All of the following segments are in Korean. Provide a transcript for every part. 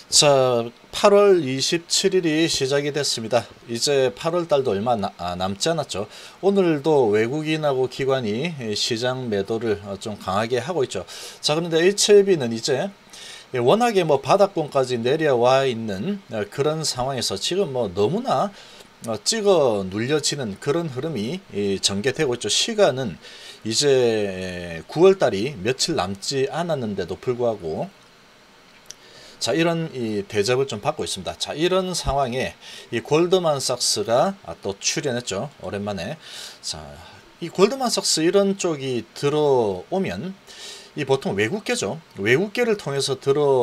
자, 8월 27일이 시작이 됐습니다. 이제 8월 달도 얼마 남지 않았죠. 오늘도 외국인하고 기관이 시장 매도를 좀 강하게 하고 있죠. 자, 그런데 HLB는 이제 워낙에 바닥권까지 내려와 있는 그런 상황에서 지금 너무나 찍어 눌려지는 그런 흐름이 전개되고 있죠. 시간은 이제 9월 달이 며칠 남지 않았는데도 불구하고 자, 이런 이 대접을 좀 받고 있습니다. 자, 이런 상황에 이 골드만삭스가 또 출연했죠. 오랜만에. 자, 이 골드만삭스 이런 쪽이 들어오면 이 보통 외국계죠. 외국계를 통해서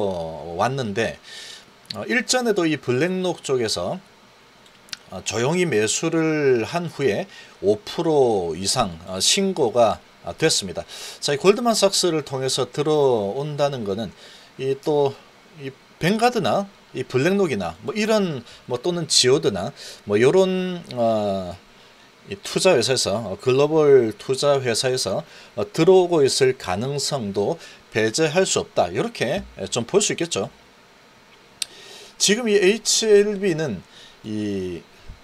들어왔는데 일전에도 이 블랙록 쪽에서 조용히 매수를 한 후에 5% 이상 신고가 됐습니다. 자, 이 골드만삭스를 통해서 들어온다는 것은 이 뱅가드나 이 블랙록이나 이런 또는 지오드나 요런 이 투자 회사에서 글로벌 투자 회사에서 들어오고 있을 가능성도 배제할 수 없다. 이렇게 좀 볼 수 있겠죠. 지금 이 HLB는 이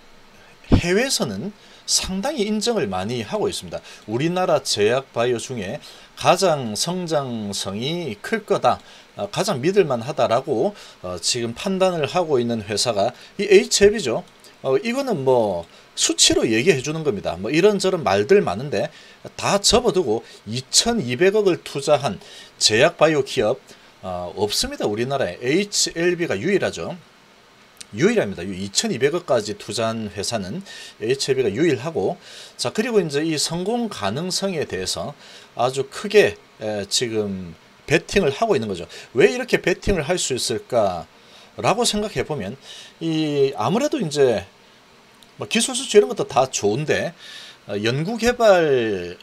해외에서는 상당히 인정을 많이 하고 있습니다. 우리나라 제약 바이오 중에 가장 성장성이 클 거다, 가장 믿을만 하다라고 지금 판단을 하고 있는 회사가 이 HLB죠. 이거는 수치로 얘기해 주는 겁니다. 이런저런 말들 많은데 다 접어두고 2200억을 투자한 제약 바이오 기업 없습니다. 우리나라에 HLB가 유일하죠. 유일합니다. 2200억까지 투자한 회사는 HLB가 유일하고, 자, 그리고 이제 이 성공 가능성에 대해서 아주 크게 지금 베팅을 하고 있는 거죠. 왜 이렇게 베팅을 할 수 있을까라고 생각해 보면 아무래도 이제 기술 수치 이런 것도 다 좋은데 연구 개발을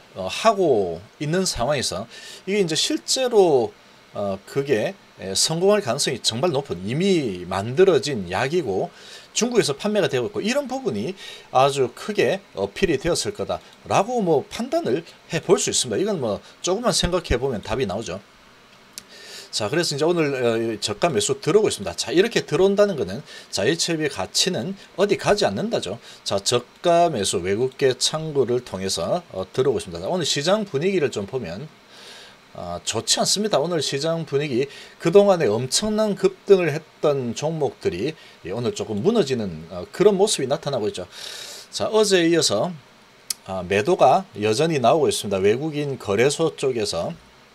하고 있는 상황에서 이게 이제 실제로 그게 성공할 가능성이 정말 높은 이미 만들어진 약이고 중국에서 판매가 되고 있고 이런 부분이 아주 크게 어필이 되었을 거다라고 판단을 해 볼 수 있습니다. 이건 조금만 생각해 보면 답이 나오죠. 자, 그래서 이제 오늘 저가 매수 들어오고 있습니다. 자, 이렇게 들어온다는 것은 자, HLB 가치는 어디 가지 않는다죠. 자, 저가 매수 외국계 창구를 통해서 들어오고 있습니다. 자, 오늘 시장 분위기를 좀 보면 좋지 않습니다. 오늘 시장 분위기 그동안에 엄청난 급등을 했던 종목들이 오늘 조금 무너지는 그런 모습이 나타나고 있죠. 자, 어제에 이어서 매도가 여전히 나오고 있습니다. 외국인 거래소 쪽에서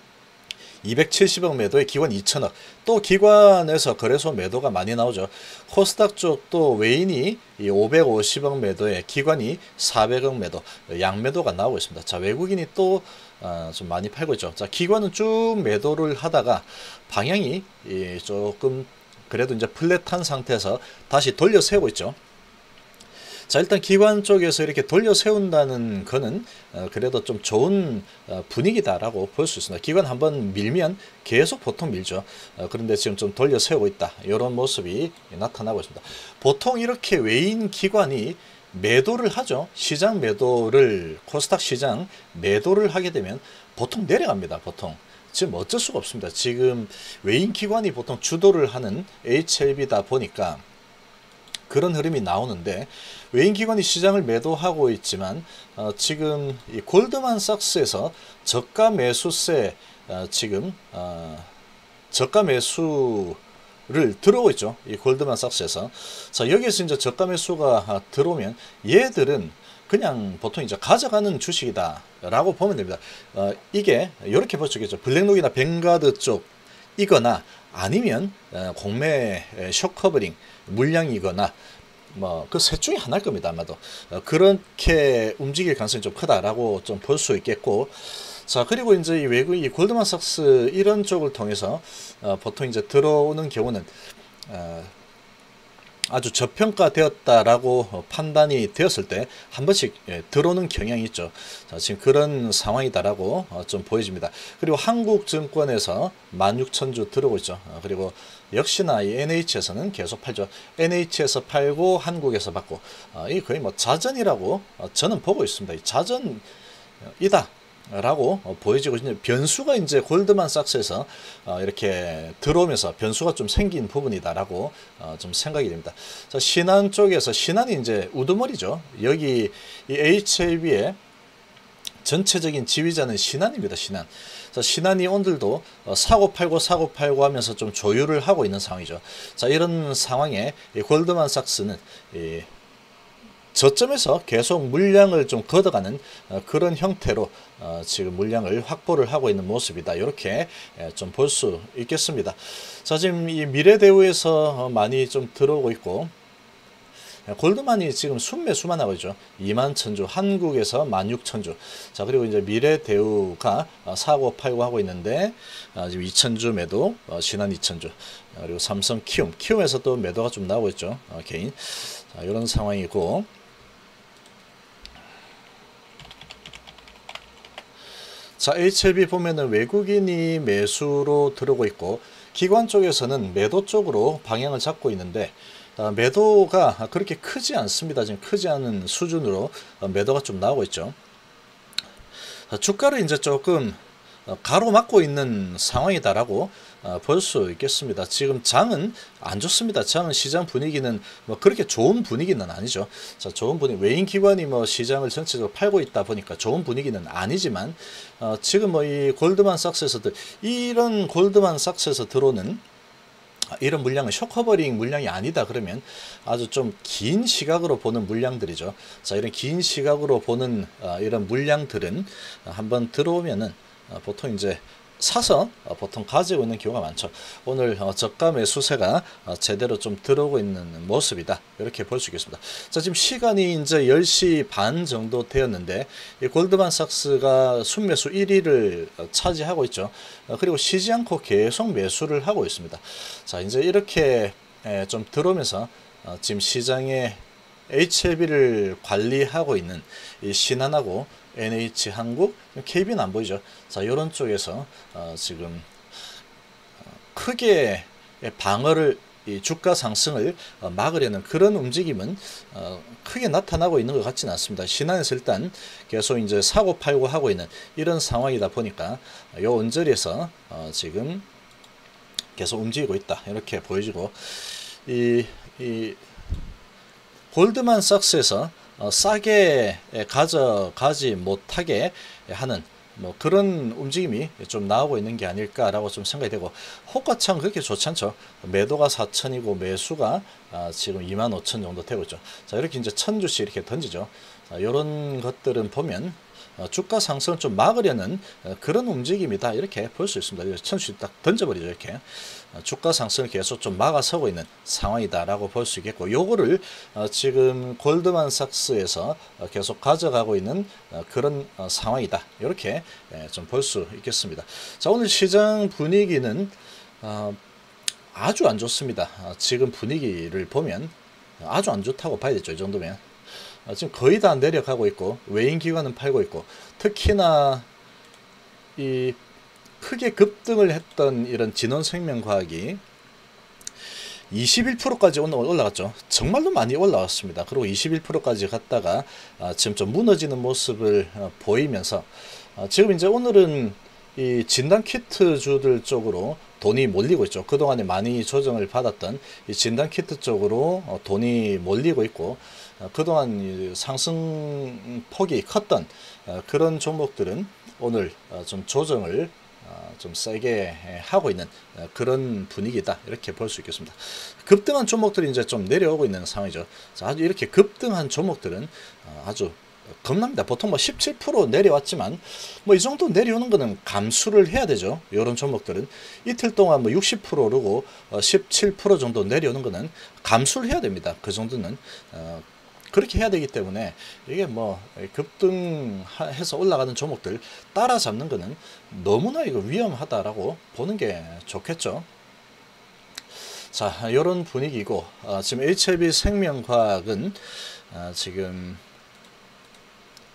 270억 매도에 기관 2천억, 또 기관에서 거래소 매도가 많이 나오죠. 코스닥 쪽도 외인이 550억 매도에 기관이 400억 매도, 양매도가 나오고 있습니다. 자, 외국인이 또 좀 많이 팔고 있죠. 자, 기관은 쭉 매도를 하다가 방향이 조금 그래도 이제 플랫한 상태에서 다시 돌려 세우고 있죠. 자, 일단 기관 쪽에서 이렇게 돌려 세운다는 거는 그래도 좀 좋은 분위기다라고 볼 수 있습니다. 기관 한번 밀면 계속 보통 밀죠. 그런데 지금 좀 돌려 세우고 있다, 이런 모습이 나타나고 있습니다. 보통 이렇게 외인 기관이 매도를 하죠. 시장 매도를, 코스닥 시장 매도를 하게 되면 보통 내려갑니다. 보통 지금 어쩔 수가 없습니다. 지금 외인 기관이 보통 주도를 하는 HLB다 보니까 그런 흐름이 나오는데, 외인 기관이 시장을 매도하고 있지만 지금 이 골드만삭스에서 저가 매수세 지금 저가 매수를 들어오고 있죠. 이 골드만삭스에서. 자, 여기에서 이제 저가 매수가 들어오면 얘들은 그냥 보통 이제 가져가는 주식이다라고 보면 됩니다. 이게 이렇게 볼 수 있겠죠. 블랙록이나 뱅가드 쪽이거나 아니면 공매 숏커버링 물량이거나 그 셋 중에 하나일 겁니다. 아마도 그렇게 움직일 가능성이 좀 크다라고 좀 볼 수 있겠고, 자, 그리고 이제 이 외국 이 골드만삭스 이런 쪽을 통해서 보통 이제 들어오는 경우는 아주 저평가되었다라고 판단이 되었을 때 한 번씩 들어오는 경향이 있죠. 자, 지금 그런 상황이다라고 좀 보여집니다. 그리고 한국증권에서 16,000주 들어오고 있죠. 그리고 역시나 이 NH에서는 계속 팔죠. NH에서 팔고 한국에서 받고, 이 거의 자전이라고 저는 보고 있습니다. 이 자전이다. 라고 보여지고, 이제 변수가 이제 골드만삭스에서 이렇게 들어오면서 변수가 좀 생긴 부분이다라고 좀 생각이 됩니다. 자, 신한 쪽에서, 신한이 이제 우두머리죠. 여기 이 HLB의 전체적인 지휘자는 신한입니다. 신한. 자, 신한이 오늘도 사고 팔고 하면서 좀 조율을 하고 있는 상황이죠. 자, 이런 상황에 이 골드만삭스는 저점에서 계속 물량을 좀 걷어가는 그런 형태로 지금 물량을 확보를 하고 있는 모습이다. 이렇게 좀 볼 수 있겠습니다. 자, 지금 이 미래대우에서 많이 좀 들어오고 있고, 골드만이 지금 순매수만 하고 있죠. 21,000주, 한국에서 16,000주. 자, 그리고 이제 미래대우가 사고 팔고 하고 있는데, 지금 2,000주 매도, 신한 2,000주. 그리고 삼성 키움에서 또 매도가 좀 나오고 있죠. 개인. 자, 이런 상황이고, 자, HLB 보면은 외국인이 매수로 들어오고 있고, 기관 쪽에서는 매도 쪽으로 방향을 잡고 있는데, 매도가 그렇게 크지 않습니다. 지금 크지 않은 수준으로 매도가 좀 나오고 있죠. 주가를 이제 조금 가로막고 있는 상황이다라고 볼 수 있겠습니다. 지금 장은 안 좋습니다. 장은 시장 분위기는 뭐 그렇게 좋은 분위기는 아니죠. 자, 좋은 분위기, 외인 기관이 뭐 시장을 전체적으로 팔고 있다 보니까 좋은 분위기는 아니지만, 지금 뭐 이 골드만삭스에서 이런 골드만삭스에서 들어오는 이런 물량은 숏커버링 물량이 아니다 그러면 아주 좀 긴 시각으로 보는 물량들이죠. 자, 이런 긴 시각으로 보는 이런 물량들은 한번 들어오면은 보통 이제 사서 보통 가지고 있는 경우가 많죠. 오늘 저가 매수세가 제대로 좀 들어오고 있는 모습이다. 이렇게 볼 수 있겠습니다. 자, 지금 시간이 이제 10시 반 정도 되었는데, 이 골드만삭스가 순매수 1위를 차지하고 있죠. 그리고 쉬지 않고 계속 매수를 하고 있습니다. 자, 이제 이렇게 좀 들어오면서 지금 시장에 HLB를 관리하고 있는 이 신한하고 NH한국, KB는 안 보이죠. 자, 이런 쪽에서 지금 크게 방어를, 이 주가 상승을 막으려는 그런 움직임은 크게 나타나고 있는 것 같지는 않습니다. 신한에서 일단 계속 이제 사고 팔고 하고 있는 이런 상황이다 보니까 요 언저리에서 지금 계속 움직이고 있다. 이렇게 보여지고, 이 골드만삭스에서 싸게 가져가지 못하게 하는 뭐 그런 움직임이 좀 나오고 있는 게 아닐까라고 좀 생각이 되고, 호가창 그렇게 좋지 않죠. 매도가 4,000이고 매수가 지금 25,000 정도 되고 있죠. 자, 이렇게 이제 1,000주씩 이렇게 던지죠. 자, 이런 것들은 보면 주가 상승을 좀 막으려는 그런 움직임이다. 이렇게 볼 수 있습니다. 1,000주씩 딱 던져버리죠. 이렇게 주가 상승을 계속 좀 막아서고 있는 상황이다라고 볼 수 있겠고, 요거를 지금 골드만삭스에서 계속 가져가고 있는 그런 상황이다. 이렇게 좀 볼 수 있겠습니다. 자, 오늘 시장 분위기는 아주 안 좋습니다. 지금 분위기를 보면 아주 안 좋다고 봐야 되죠. 이 정도면. 지금 거의 다 내려가고 있고, 외인 기관은 팔고 있고, 특히나 이 크게 급등을 했던 이런 진원생명과학이 21%까지 올라갔죠. 정말로 많이 올라왔습니다. 그리고 21%까지 갔다가 지금 좀 무너지는 모습을 보이면서, 지금 이제 오늘은 이 진단키트 주들 쪽으로 돈이 몰리고 있죠. 그동안에 많이 조정을 받았던 이 진단키트 쪽으로 돈이 몰리고 있고, 그동안 상승폭이 컸던 그런 종목들은 오늘 좀 조정을 좀 세게 하고 있는 그런 분위기다. 이렇게 볼 수 있겠습니다. 급등한 종목들이 이제 좀 내려오고 있는 상황이죠. 자, 아주 이렇게 급등한 종목들은 아주 겁납니다. 보통 뭐 17% 내려왔지만 뭐 이 정도 내려오는 거는 감수를 해야 되죠. 이런 종목들은 이틀 동안 뭐 60% 오르고 17% 정도 내려오는 거는 감수를 해야 됩니다. 그 정도는 그렇게 해야 되기 때문에 이게 뭐 급등해서 올라가는 종목들 따라잡는 거는 너무나 이거 위험하다라고 보는 게 좋겠죠. 자, 이런 분위기고, 지금 HLB 생명과학은 지금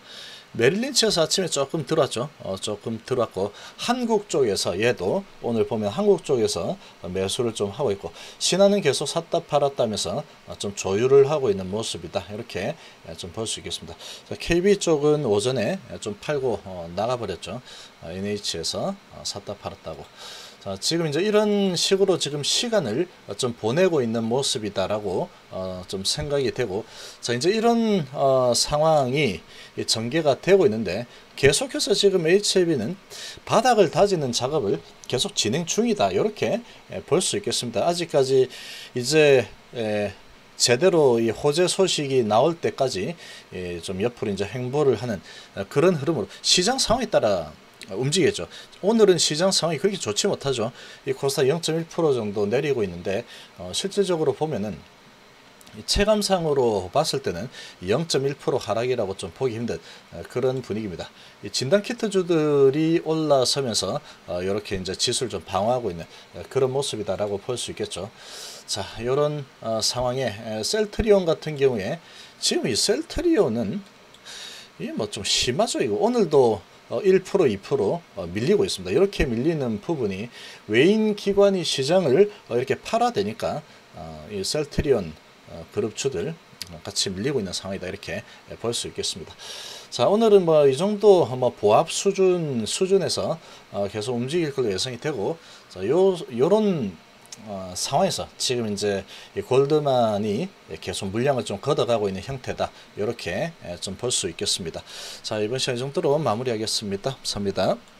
메릴린치에서 아침에 조금 들어왔죠. 조금 들어왔고, 한국 쪽에서 얘도 오늘 보면 한국 쪽에서 매수를 좀 하고 있고, 신한은 계속 샀다 팔았다면서 좀 조율을 하고 있는 모습이다. 이렇게 좀 볼 수 있겠습니다. KB 쪽은 오전에 좀 팔고 나가버렸죠. NH에서 샀다 팔았다고. 자, 지금 이제 이런 식으로 지금 시간을 좀 보내고 있는 모습이다라고 좀 생각이 되고, 자, 이제 이런 상황이 전개가 되고 있는데, 계속해서 지금 HLB는 바닥을 다지는 작업을 계속 진행 중이다. 이렇게 볼 수 있겠습니다. 아직까지 이제 제대로 이 호재 소식이 나올 때까지 좀 옆으로 이제 행보를 하는 그런 흐름으로 시장 상황에 따라 움직이겠죠. 오늘은 시장 상황이 그렇게 좋지 못하죠. 이 코스닥 0.1% 정도 내리고 있는데 실질적으로 보면은 체감상으로 봤을 때는 0.1% 하락이라고 좀 보기 힘든 그런 분위기입니다. 이 진단키트주들이 올라서면서 이렇게 이제 지수를 좀 방어하고 있는 그런 모습이다라고 볼 수 있겠죠. 자, 이런 상황에 셀트리온 같은 경우에 지금 이 셀트리온은 이 뭐 좀 심하죠. 이거 오늘도 1% 2% 밀리고 있습니다. 이렇게 밀리는 부분이 외인 기관이 시장을 이렇게 팔아대니까 이 셀트리온 그룹주들 같이 밀리고 있는 상황이다. 이렇게 볼 수 있겠습니다. 자, 오늘은 뭐 이 정도 뭐 보합 수준에서 계속 움직일 걸로 예상이 되고, 자, 요런 상황에서 지금 이제 이 골드만이 계속 물량을 좀 걷어가고 있는 형태다. 이렇게 좀 볼 수 있겠습니다. 자, 이번 시간 이 정도로 마무리하겠습니다. 감사합니다.